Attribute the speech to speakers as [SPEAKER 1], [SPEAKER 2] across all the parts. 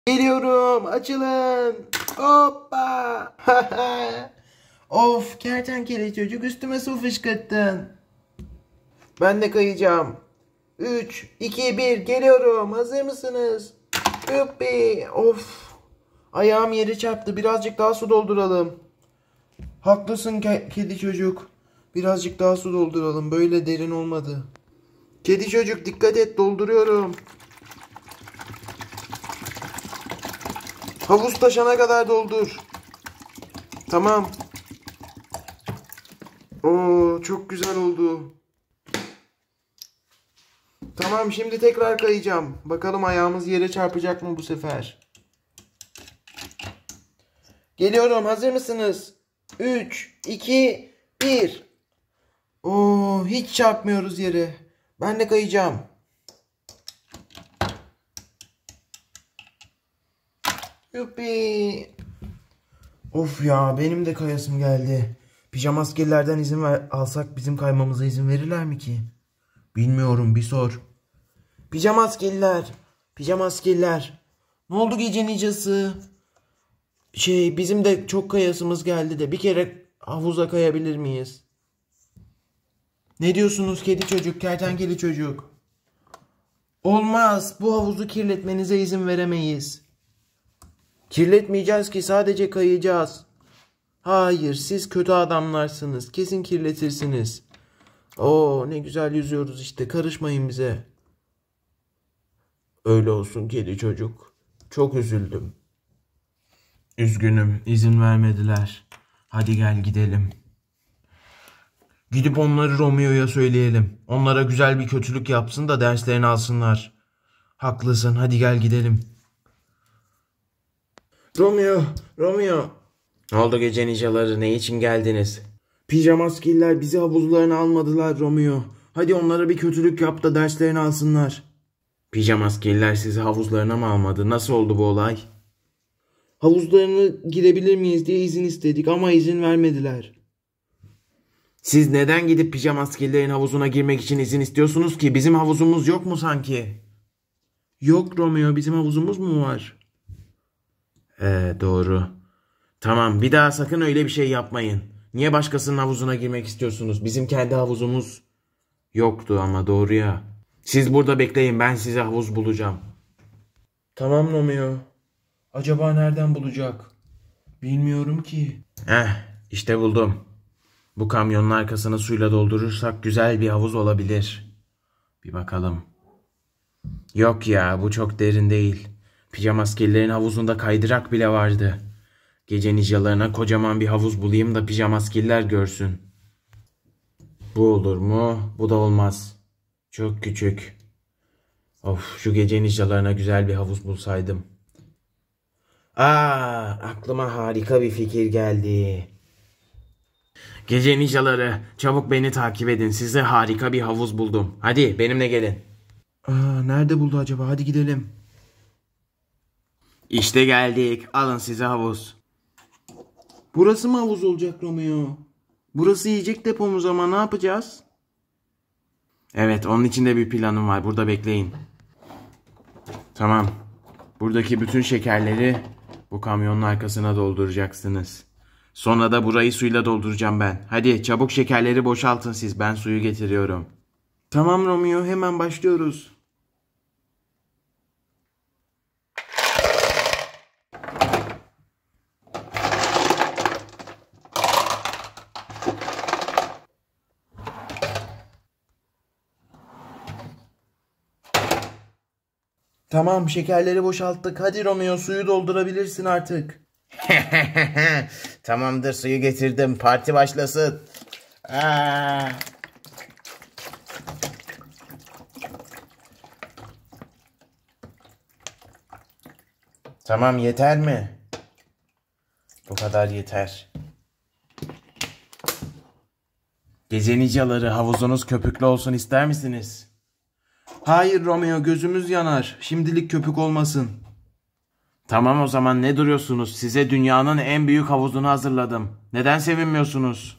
[SPEAKER 1] Geliyorum, açılın. Hoppa. Of, kertenkele çocuk, üstüme su fışkırttın. Ben de kayacağım. 3, 2, 1, geliyorum. Hazır mısınız? Yuppi. Of. Ayağım yere çarptı. Birazcık daha su dolduralım. Haklısın kedi çocuk. Birazcık daha su dolduralım. Böyle derin olmadı. Kedi çocuk, dikkat et, dolduruyorum. Havuz taşana kadar doldur. Tamam. Oo, çok güzel oldu. Tamam, şimdi tekrar kayacağım. Bakalım ayağımız yere çarpacak mı bu sefer? Geliyorum, hazır mısınız? 3, 2, 1. Oo, hiç çarpmıyoruz yere. Ben de kayacağım. Yuppi. Of ya, benim de kayasım geldi. Pijama askerlerden izin alsak bizim kaymamıza izin verirler mi ki? Bilmiyorum, bir sor. Pijama askerler. Pijama askerler. Ne oldu gece nicası? Bizim de çok kayasımız geldi de bir kere havuza kayabilir miyiz? Ne diyorsunuz kedi çocuk, kertenkele çocuk? Olmaz. Bu havuzu kirletmenize izin veremeyiz. Kirletmeyeceğiz ki, sadece kayacağız. Hayır, siz kötü adamlarsınız. Kesin kirletirsiniz. Oo, ne güzel yüzüyoruz işte. Karışmayın bize. Öyle olsun kedi çocuk. Çok üzüldüm. Üzgünüm, izin vermediler. Hadi gel gidelim. Gidip onları Romeo'ya söyleyelim. Onlara güzel bir kötülük yapsın da derslerini alsınlar. Haklısın, hadi gel gidelim. Romeo, Romeo. Ne oldu gece ninjaları, ne için geldiniz? Pijamaskiller bizi havuzlarına almadılar Romeo. Hadi onlara bir kötülük yap da derslerini alsınlar. Pijamaskiller sizi havuzlarına mı almadı? Nasıl oldu bu olay? Havuzlarına girebilir miyiz diye izin istedik ama izin vermediler. Siz neden gidip pijamaskillerin havuzuna girmek için izin istiyorsunuz ki? Bizim havuzumuz yok mu sanki? Yok Romeo, bizim havuzumuz mu var? Doğru. Tamam, bir daha sakın öyle bir şey yapmayın. Niye başkasının havuzuna girmek istiyorsunuz? Bizim kendi havuzumuz yoktu ama, doğru ya. Siz burada bekleyin, ben size havuz bulacağım. Tamam Romeo. Acaba nereden bulacak? Bilmiyorum ki. İşte buldum. Bu kamyonun arkasını suyla doldurursak güzel bir havuz olabilir. Bir bakalım. Yok ya, bu çok derin değil. Pijamaskellerin havuzunda kaydırak bile vardı. Gece ninjalarına kocaman bir havuz bulayım da pijamaskiller görsün. Bu olur mu? Bu da olmaz. Çok küçük. Of, şu gece ninjalarına güzel bir havuz bulsaydım. Aklıma harika bir fikir geldi. Gece ninjaları, çabuk beni takip edin. Size harika bir havuz buldum. Hadi benimle gelin. Nerede buldu acaba? Hadi gidelim. İşte geldik. Alın size havuz. Burası mı havuz olacak Romeo? Burası yiyecek depomuz ama ne yapacağız? Evet, onun için de bir planım var. Burada bekleyin. Tamam. Buradaki bütün şekerleri bu kamyonun arkasına dolduracaksınız. Sonra da burayı suyla dolduracağım ben. Hadi çabuk şekerleri boşaltın siz. Ben suyu getiriyorum. Tamam Romeo, hemen başlıyoruz. Tamam, şekerleri boşalttık. Hadi Romeo, suyu doldurabilirsin artık. Tamamdır, suyu getirdim. Parti başlasın. Tamam, yeter mi? Bu kadar yeter. Gece ninjaları, havuzunuz köpüklü olsun ister misiniz? Hayır Romeo, gözümüz yanar. Şimdilik köpük olmasın. Tamam o zaman, ne duruyorsunuz? Size dünyanın en büyük havuzunu hazırladım. Neden sevinmiyorsunuz?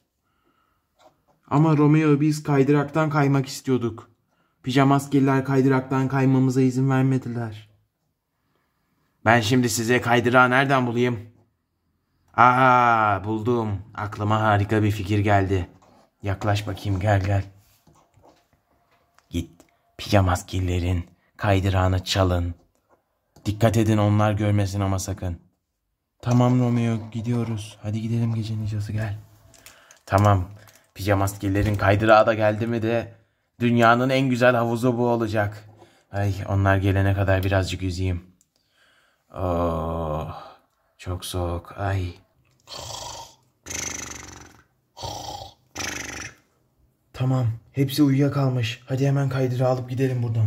[SPEAKER 1] Ama Romeo, biz kaydıraktan kaymak istiyorduk. Pijamaskiller kaydıraktan kaymamıza izin vermediler. Ben şimdi size kaydırağı nereden bulayım? Buldum. Aklıma harika bir fikir geldi. Yaklaş bakayım, gel. Git pijamaskillerin kaydırağını çalın. Dikkat edin, onlar görmesin ama sakın. Tamam Romeo, gidiyoruz. Hadi gidelim, gece ninjası, gel. Tamam. Pijamaskillerin kaydırağı da geldi mi de dünyanın en güzel havuzu bu olacak. Ay, onlar gelene kadar birazcık yüzeyim. Oh, çok soğuk. Ay. Tamam. Hepsi uyuyakalmış. Hadi hemen kaydırağı alıp gidelim buradan.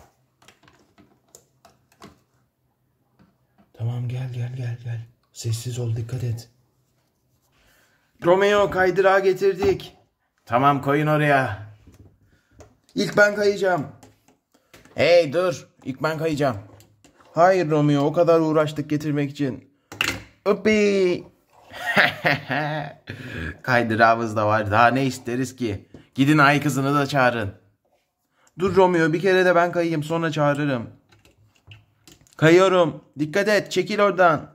[SPEAKER 1] Tamam, gel. Sessiz ol, dikkat et. Romeo, kaydırağı getirdik. Tamam, koyun oraya. İlk ben kayacağım. Hey dur. İlk ben kayacağım. Hayır Romeo, o kadar uğraştık getirmek için. Hoppi. Kaydırağımız da var. Daha ne isteriz ki? Gidin ay kızını da çağırın. Dur Romeo, bir kere de ben kayayım, sonra çağırırım. Kayıyorum. Dikkat et. Çekil oradan.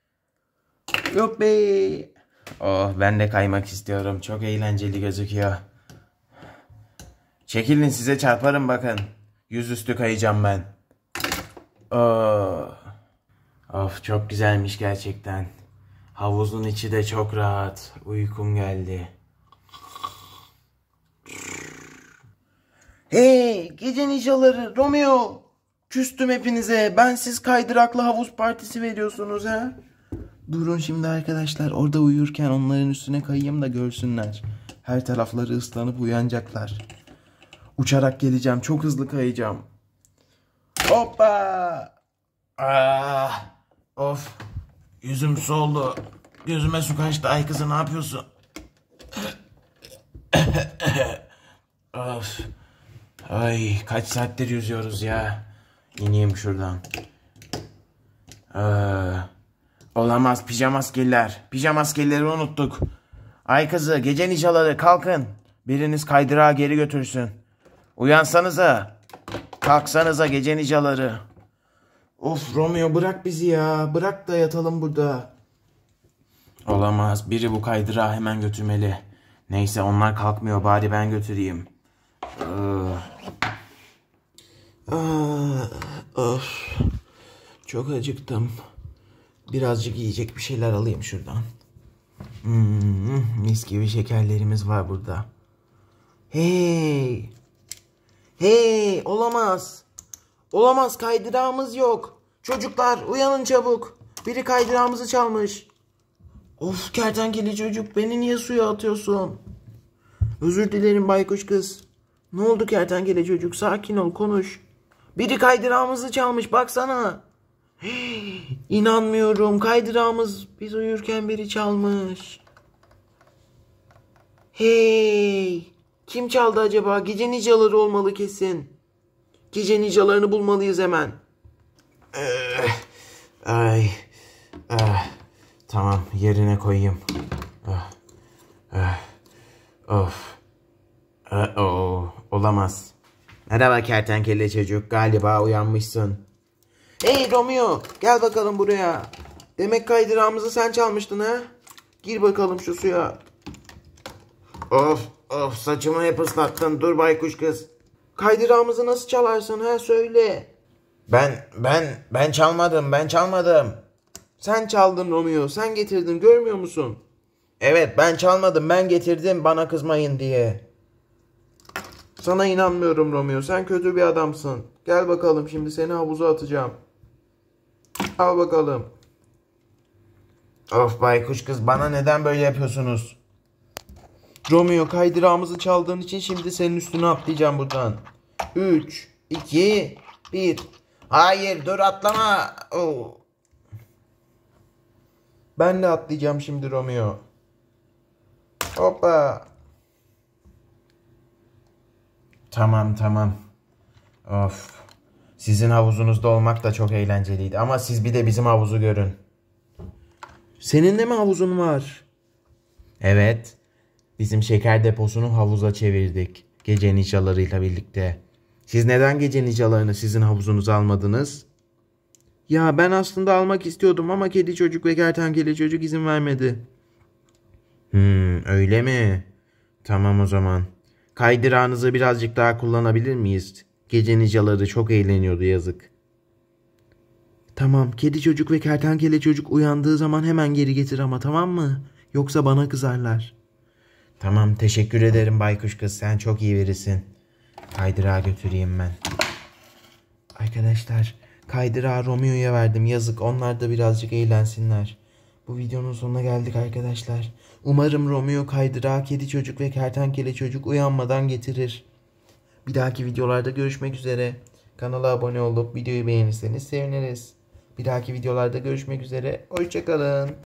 [SPEAKER 1] Hoppi. Oh, ben de kaymak istiyorum. Çok eğlenceli gözüküyor. Çekilin, size çarparım bakın. Yüzüstü kayacağım ben. Oh. Of, çok güzelmiş gerçekten. Havuzun içi de çok rahat. Uykum geldi. Hey gece ninjaları, Romeo. Küstüm hepinize. Bensiz kaydıraklı havuz partisi veriyorsunuz ha. Durun şimdi arkadaşlar. Orada uyurken onların üstüne kayayım da görsünler. Her tarafları ıslanıp uyanacaklar. Uçarak geleceğim. Çok hızlı kayacağım. Hoppa. Of. Yüzüm soldu. Gözüme su kaçtı. Ay kızı, ne yapıyorsun? Of. Ay, kaç saattir yüzüyoruz ya. İneyim şuradan. Olamaz, pijamaskiller. Pijamaskelleri unuttuk. Ay kızı, gece ninjaları, kalkın. Biriniz kaydırağı geri götürsün. Uyansanıza. Kalksanıza gece ninjaları. Of Romeo, bırak bizi ya. Bırak da yatalım burada. Olamaz. Biri bu kaydırağı hemen götürmeli. Neyse, onlar kalkmıyor. Bari ben götüreyim. Of. Çok acıktım. Birazcık yiyecek bir şeyler alayım şuradan. Mis gibi şekerlerimiz var burada. Hey. Olamaz. Olamaz, kaydırağımız yok. Çocuklar uyanın çabuk. Biri kaydırağımızı çalmış. Of kertenkele çocuk, beni niye suya atıyorsun? Özür dilerim baykuş kız. Ne oldu kertenkele çocuk, sakin ol, konuş. Biri kaydırağımızı çalmış, baksana. İnanmıyorum, kaydırağımız biz uyurken biri çalmış. Hey, kim çaldı acaba? Gece ninjaları olmalı kesin. Gece ninjalarını bulmalıyız hemen. Tamam, yerine koyayım. Olamaz. Merhaba kertenkele çocuk, galiba uyanmışsın. Hey Romeo, gel bakalım buraya. Demek kaydırağımızı sen çalmıştın ha? Gir bakalım şu suya. Of, saçımı hep ıslattın. Dur baykuş kız. Kaydırağımızı nasıl çalarsın ha, söyle. Ben çalmadım. Sen çaldın Romeo, sen getirdin, görmüyor musun? Evet, ben çalmadım, ben getirdim, bana kızmayın diye. Sana inanmıyorum Romeo, sen kötü bir adamsın. Gel bakalım, şimdi seni havuza atacağım. Al bakalım. Of baykuş kız, bana neden böyle yapıyorsunuz? Romeo, kaydırağımızı çaldığın için şimdi senin üstüne atlayacağım buradan. 3, 2, 1. Hayır, dur atlama. Oh. Ben de atlayacağım şimdi Romeo. Hoppa. Tamam. Of. Sizin havuzunuzda olmak da çok eğlenceliydi. Ama siz bir de bizim havuzu görün. Senin de mi havuzun var? Evet. Bizim şeker deposunu havuza çevirdik. Gece ninjalarıyla birlikte. Siz neden gece ninjalarını sizin havuzunuza almadınız? Ya ben aslında almak istiyordum ama kedi çocuk ve kertenkele çocuk izin vermedi. Öyle mi? Tamam o zaman. Kaydırağınızı birazcık daha kullanabilir miyiz? Gece ninjaları çok eğleniyordu yazık. Tamam, kedi çocuk ve kertenkele çocuk uyandığı zaman hemen geri getir ama, tamam mı? Yoksa bana kızarlar. Tamam, teşekkür ederim baykuş kız, sen çok iyi birisin. Kaydırağı götüreyim ben. Arkadaşlar, kaydırağı Romeo'ya verdim, yazık, onlar da birazcık eğlensinler. Bu videonun sonuna geldik arkadaşlar. Umarım Romeo kaydırağı kedi çocuk ve kertenkele çocuk uyanmadan getirir. Bir dahaki videolarda görüşmek üzere. Kanala abone olup videoyu beğenirseniz seviniriz. Bir dahaki videolarda görüşmek üzere. Hoşça kalın.